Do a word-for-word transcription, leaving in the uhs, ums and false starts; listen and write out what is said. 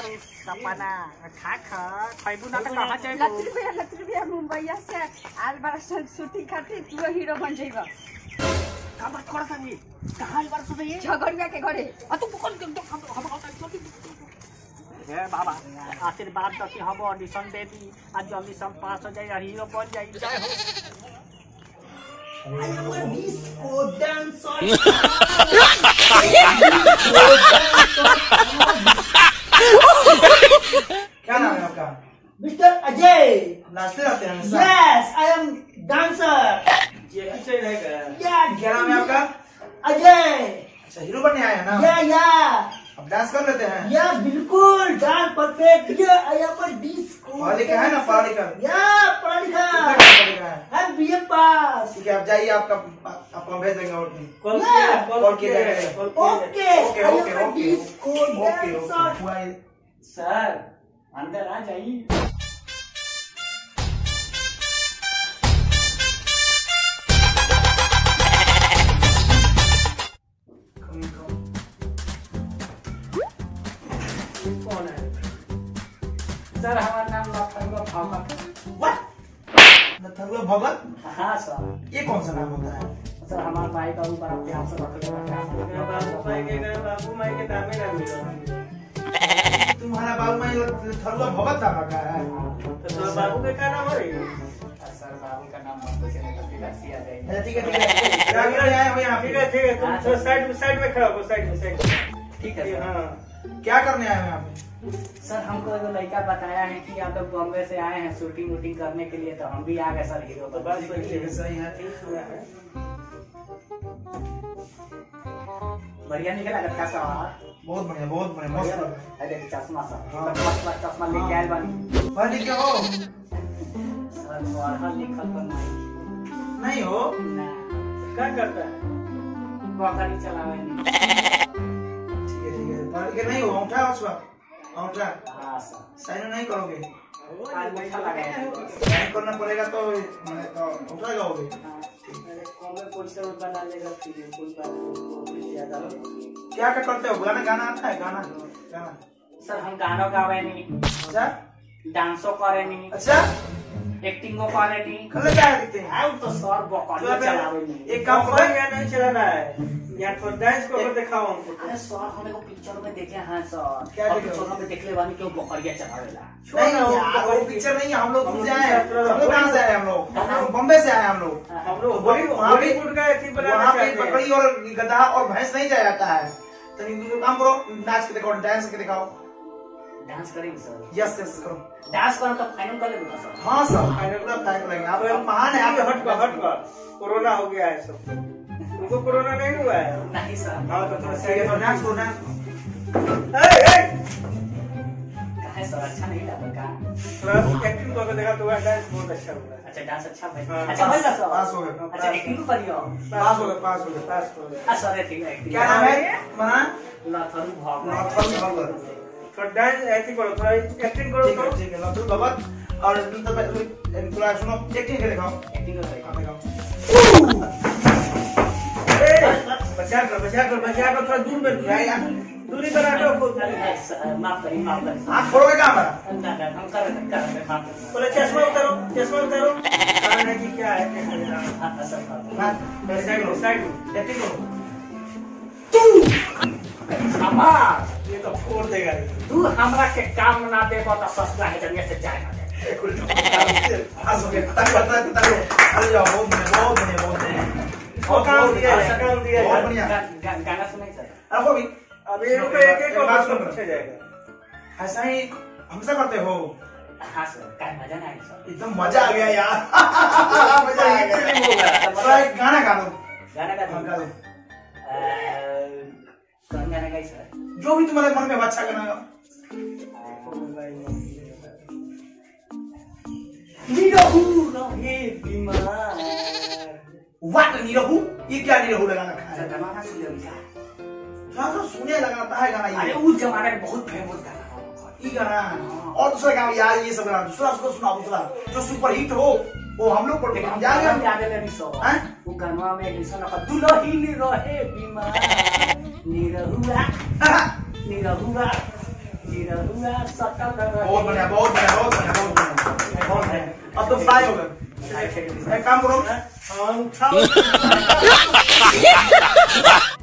सपना खा खा खैबू ना त कहां जाइबू लत्ती रुपया लत्ती रुपया मुंबई से आज बार शूटिंग खातिर तू हीरो बन जाइबा का बात करत हनी कहां बार सुबह ये झगड़िया के घरे आ तू पकड़ के हम हम हे बाबा आशीर्वाद द कि हम ऑडिशन दे दी आज जल्दी सब पास हो जाए हीरो बन जाए जय हो डिस्को डांसर क्या नाम है आपका? मिस्टर अजय। नाचते रहते हैं? Yes I am dancer. ये अजय रहेगा? क्या नाम है आपका? अजय। अच्छा हीरो बनने आए हैं ना? या या अब डांस कर लेते हैं? या बिल्कुल डांस परफेक्ट। ये आई एम अ डिस्को। पढ़ा लिखा है ना? पढ़ा लिखा? या पढ़ा लिखा कितना पढ़ा लिखा है? हम बीए पास। ठीक है आप जाइए आपका आपको भेज देंगे और कॉल कॉल किया जाएगा। Okay okay okay okay disco okay dancer. Okay sir अंदर आ जाइए कौन है सर हमारा नाम लखनऊ भगत व्हाट नथुआ भगत? हाँ सर ये कौन सा नाम होता है? सर हमारे भाई का ऊपर आप ध्यान से रखिए बाबू भाई के बाबू भाई के नाम ही ना मिलो तुम्हारा बाबू माई नथुआ भगत नाम रखा है? तो सर बाबू के क्या नाम है सर बाबू का नाम मत पूछिए नहीं तो फिर हंसी आ जाएगी अच्छा ठीक है ठीक है आगे आए हो यहाँ? ठीक है ठीक है तुम साइड में साइड में खड़ा हो साइड में साइड ठीक है हाँ क्या करने आए हो यहाँ पे? सर हमको एगो लड़का बताया है कि आप लोग बॉम्बे से आए हैं शूटिंग वूटिंग करने के लिए तो हम भी आ गए सर हीरो तो बस सही है बढ़िया निकला लगता सर बहुत बढ़िया बहुत बढ़िया मस्त लग रहा अरे चश्मा सर हाँ। फर्स्ट चश्मा लेके आए बनी है। पढ़ लिखे हो? सर पढ़ा लिखल तो नहीं नहीं हो? ना क्या करता है बकरी चलावे नहीं ठीक है ठीक है पढ़ लिखे नहीं हो? अंगूठा उसका अंगूठा हाँ सर साइन नहीं करोगे? आज बैठा लगा है साइन करना पड़ेगा तो मैंने तो अंगूठा लगाओगे? बना लेगा फिर कुछ ज्यादा क्या क्या करते हो? गाना गाना आता है? गाना गाना सर हम गाना गावे नहीं अच्छा डांसो करे नहीं अच्छा एक्टिंगो करे नहीं कल क्या दिखते हैं? हम तो सर बकरी चलावे नहीं एक काम करो या नहीं चलाना है या तो डांस को दिखाओ हमको अरे सर हम एगो पिक्चर में देखे हैं सर क्या देखे? पिक्चर में देखले बानी कि वो बकरिया चलावेला नहीं यार वो पिक्चर नहीं है हम लोग खुद से आए हैं हम लोग कहाँ से आए हैं हम लोग हम लोग बम्बे से आए हैं हम लोग हम लोग बॉलीवुड का एक वहाँ पे बकरी और गधा और भैंस नहीं जाया जाता है तो तुम काम करो नाच के दिखाओ डांस के दिखाओ डांस करेंगे सर यस यस करो डांस करो तो फाइनल कर लेंगे सर हाँ सर फाइनल का फाइनल करेंगे आप महान है आप हट हट कोरोना हो गया है सब तुमको कोरोना नहीं हुआ है नहीं सर हाँ तो थोड़ा ठीक है तो डांस करो डांस कहे सर अच्छा नहीं लगा का थोड़ा एक्टिंग करके देखा तो डांस बहुत अच्छा हुआ अच्छा डांस अच्छा भाई हाँ। अच्छा भाई सर पास हो गए अच्छा एक्टिंग करियो पास हो गए पास हो गए पास हो गया अच्छा सर ठीक है एक्टिंग क्या नाम है मना लथरू भगत लथुआ भगत थोड़ा डांस ऐसे करो थोड़ा एक्टिंग करो ठीक है ठीक है लथुआ भगत और थोड़ा सुनो एक्टिंग के दिखाओ एक्टिंग करो हाँ, दिखाओ बचा कर बचा कर बचा कर थोड़ा दूर में दूरी पर हटो माफ करिए माफ करिए आँख खोलोगे क्या हमारा हम कर कर माफ करिए बोले चश्मा उतारो चश्मा उतारो खाना की क्या है साइड साइड एक्टिंग करो हमार ये तो फोड़ देगा तू हमरा के काम ना देबो त ससुरा के जरिए से जाए ना दे पास हो गए तक करता है तक अरे जाओ बहुत बढ़िया बहुत बढ़िया बहुत बढ़िया इसको काम दिया है काम दिया बहुत है बढ़िया गाना सुनाई सर रखो भी अब ये रुपए एक एक और बात पूछा जाएगा ऐसा ही हमेशा करते हो हाँ सर काय मजा ना आई सर एकदम मजा आ गया यार मजा आ गया तो एक गाना गा दो गाना का हाँ, गा दो कौन गाना गाई सर जो भी तुम्हारे मन में अच्छा गाना गाओ निरहु रहे बीमार व्हाट निरहु ये क्या निरहु लगाना सर है गाना सुनिए सर थोड़ा सा सुने लगाता है गाना अरे ये उस जमाने में बहुत फेमस गाना था ये गाना और दूसरा गाना यार ये सब गाना दूसरा उसको सुनाओ दूसरा जो सुपर हिट हो वो हम लोग पर हम जाएंगे हम याद ले सो हैं? वो गाना में ऐसा ना दुल्हन रहे बीमार निरहुआ निरहुआ निरहुआ सकल बहुत बढ़िया बहुत बढ़िया बहुत बढ़िया बहुत बढ़िया बहुत बढ़िया अब तो फ्राई हो गए एक काम करो हम खाओ